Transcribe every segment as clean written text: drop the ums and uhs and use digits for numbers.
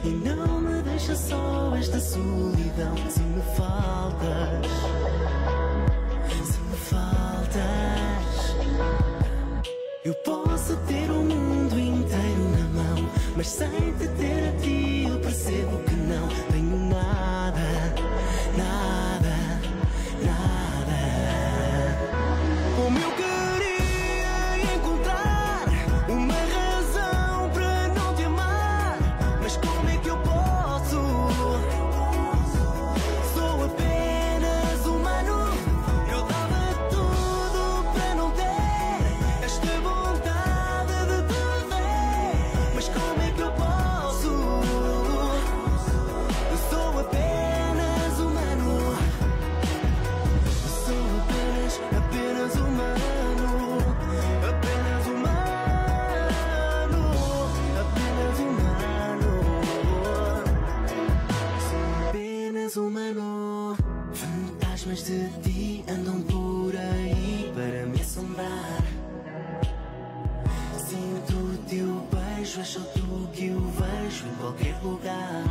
e não me deixa só esta solidão. Se me faltas, se me faltas, eu posso ter o mundo inteiro na mão, mas sem te ter a ti eu percebo que não tenho nada, nada, nada. Como eu queria encontrar uma razão para não te amar, mas como é que eu posso? Sou apenas humano, eu dava tudo para não ter esta vontade de te ver, mas como é que eu posso? Eu sou apenas humano, sou apenas humano, apenas humano, apenas humano, sou apenas humano. Fantasmas de ti andam por aí para me assombrar. Sinto o teu beijo, és só tu que eu vejo em qualquer lugar.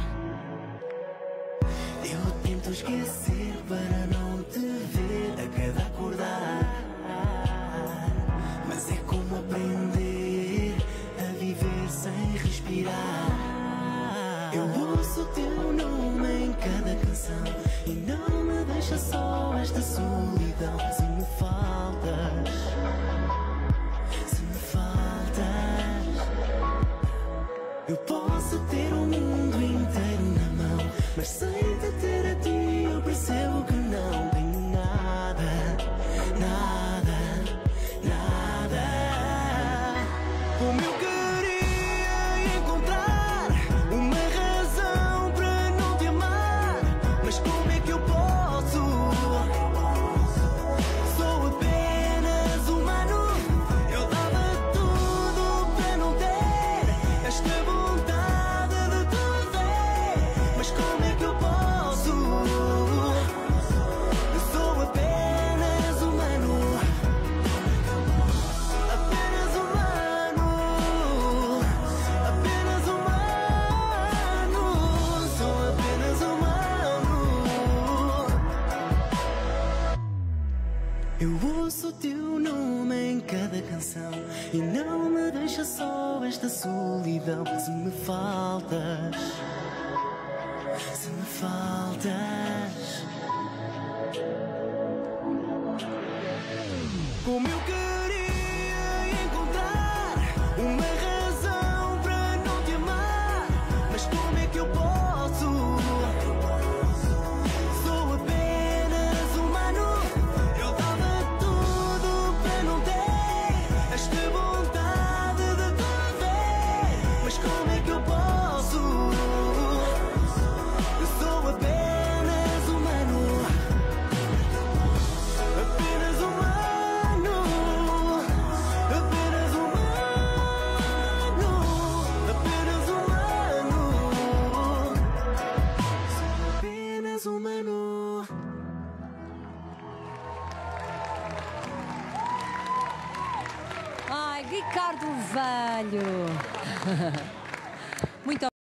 Eu tento esquecer para não te ver a cada acordar, mas é como aprender a viver sem respirar. Eu ouço o teu nome em cada canção e não me deixa só esta solidão. Se me faltas, se me faltas, eu posso ter o mundo inteiro na mão, mas sem te ter a ti eu percebo que não tenho nada, nada, nada. Como eu queria encontrar uma razão para não te amar, mas como é que eu posso? Sou apenas humano, eu dava tudo para não ter esta vontade de te ver, mas como é que eu posso? Eu sou apenas humano, apenas humano, apenas humano, sou apenas humano. Eu ouço o teu nome em cada canção e não me deixa só esta solidão. Se me faltas, se me faltas, como eu queria encontrar uma razão para não te amar, mas como é que eu posso? Sou apenas humano, eu dava tudo para não ter esta vontade de te ver, mas como é que eu posso? Eu sou apenas humano, apenas humano, apenas humano, apenas humano, sou apenas humano. Ai, Ricardo Velho. Muito